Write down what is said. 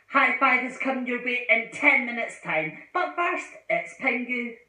High Five is coming your way in 10 minutes time. But first, it's Pingu.